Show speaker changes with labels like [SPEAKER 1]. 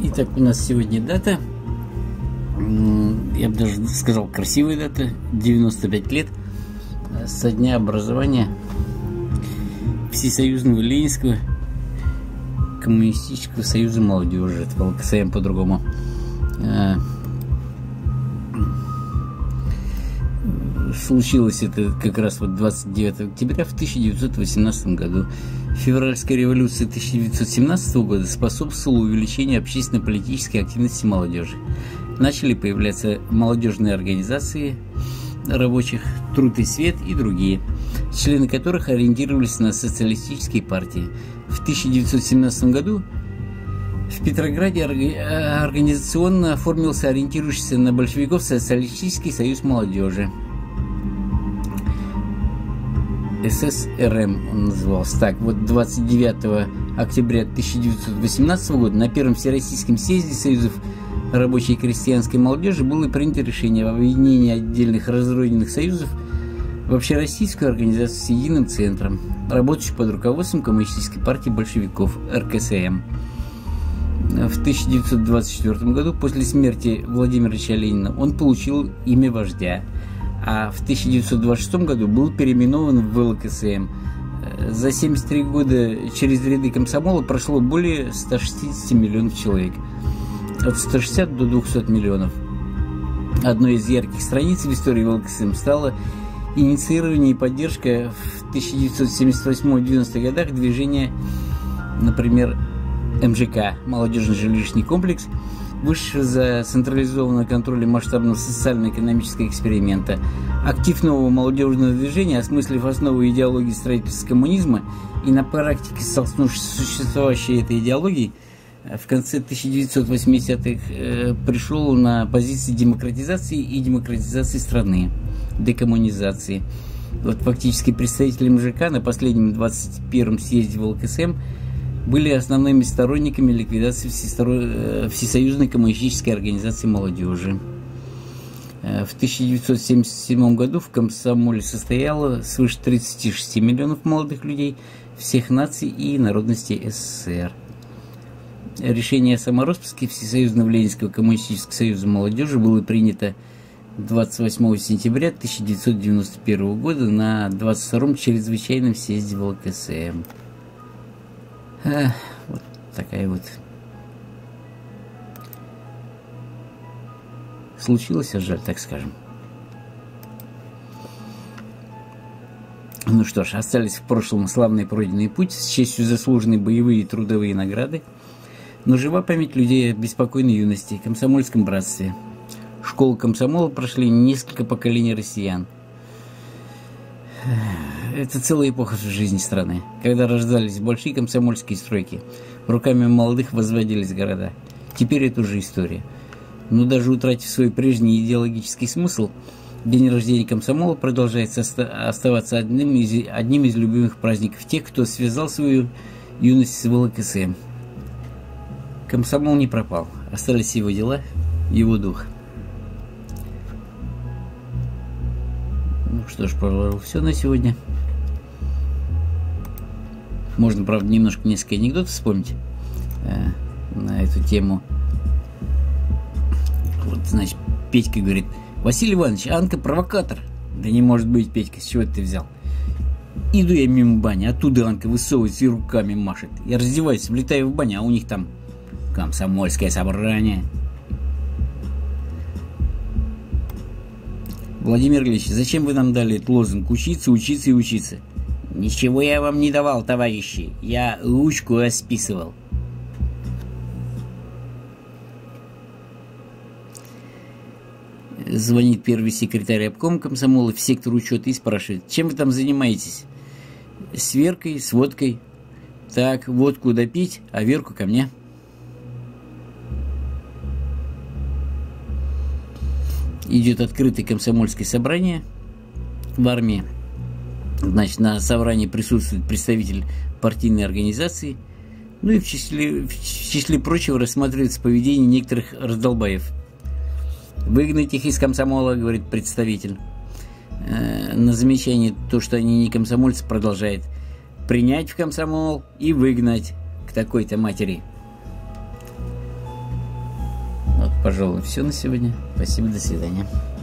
[SPEAKER 1] Итак, у нас сегодня дата, я бы даже сказал, красивая дата, 95 лет со дня образования Всесоюзного Ленинского коммунистического союза молодежи, это ВЛКСМ по-другому. Случилось это как раз вот 29 октября в 1918 году. Февральская революция 1917 года способствовала увеличению общественно-политической активности молодежи. Начали появляться молодежные организации рабочих, Труд и Свет и другие, члены которых ориентировались на социалистические партии. В 1917 году в Петрограде организационно оформился ориентирующийся на большевиков Социалистический союз молодежи. ССРМ он назывался. Так, вот 29 октября 1918 года на Первом Всероссийском съезде Союзов рабочей и крестьянской молодежи было принято решение об объединении отдельных разрозненных союзов в общероссийскую организацию с единым центром, работающую под руководством Коммунистической партии большевиков РКСМ. В 1924 году, после смерти Владимира Ильича Ленина, он получил имя вождя, а в 1926 году был переименован в ВЛКСМ. За 73 года через ряды комсомола прошло более 160 миллионов человек. От 160 до 200 миллионов. Одной из ярких страниц в истории ВЛКСМ стало инициирование и поддержка в 1978-90-х годах движения, например, МЖК, молодежный жилищный комплекс, вышедшего за централизованного контроля масштабного социально-экономического эксперимента. Актив нового молодежного движения, осмыслив основу идеологии строительства коммунизма и на практике столкнувшись с существующей этой идеологией, в конце 1980-х пришел на позиции демократизации и демократизации страны, декоммунизации. Вот фактически представители МЖК на последнем 21-м съезде ВЛКСМ были основными сторонниками ликвидации Всесоюзной коммунистической организации молодежи. В 1977 году в комсомоле состояло свыше 36 миллионов молодых людей всех наций и народностей СССР. Решение о самороспуске Всесоюзного Ленинского коммунистического союза молодежи было принято 28 сентября 1991 года на 22-м чрезвычайном съезде ВЛКСМ. Вот такая вот случилось, а жаль, так скажем. Ну что ж, остались в прошлом славный пройденный путь, с честью заслуженные боевые и трудовые награды, но жива память людей о беспокойной юности, комсомольском братстве. Школу комсомола прошли несколько поколений россиян. Это целая эпоха в жизни страны, когда рождались большие комсомольские стройки, руками молодых возводились города. Теперь это уже история. Но даже утратив свой прежний идеологический смысл, день рождения комсомола продолжает оставаться одним из любимых праздников тех, кто связал свою юность с ВЛКСМ. Комсомол не пропал, остались его дела, его дух. Ну что ж, пожалуй, все на сегодня. Можно, правда, несколько анекдотов вспомнить на эту тему. Вот, значит, Петька говорит: Василий Иванович, Анка провокатор. Да не может быть, Петька, с чего ты взял? Иду я мимо бани, оттуда Анка высовывается и руками машет. Я раздеваюсь, влетаю в баню, а у них там комсомольское собрание. Владимир Ильич, зачем вы нам дали этот лозунг «Учиться, учиться и учиться»? Ничего я вам не давал, товарищи. Я ручку расписывал. Звонит первый секретарь обкома комсомола в сектор учета и спрашивает: чем вы там занимаетесь? Сверкой, с водкой. Так, водку допить, а Верку ко мне. Идет открытое комсомольское собрание в армии. Значит, на собрании присутствует представитель партийной организации. Ну и в числе прочего рассматривается поведение некоторых раздолбаев. «Выгнать их из комсомола», — говорит представитель. На замечание то, что они не комсомольцы, продолжает: принять в комсомол и выгнать к такой-то матери. пожалуй, все на сегодня. Спасибо, до свидания.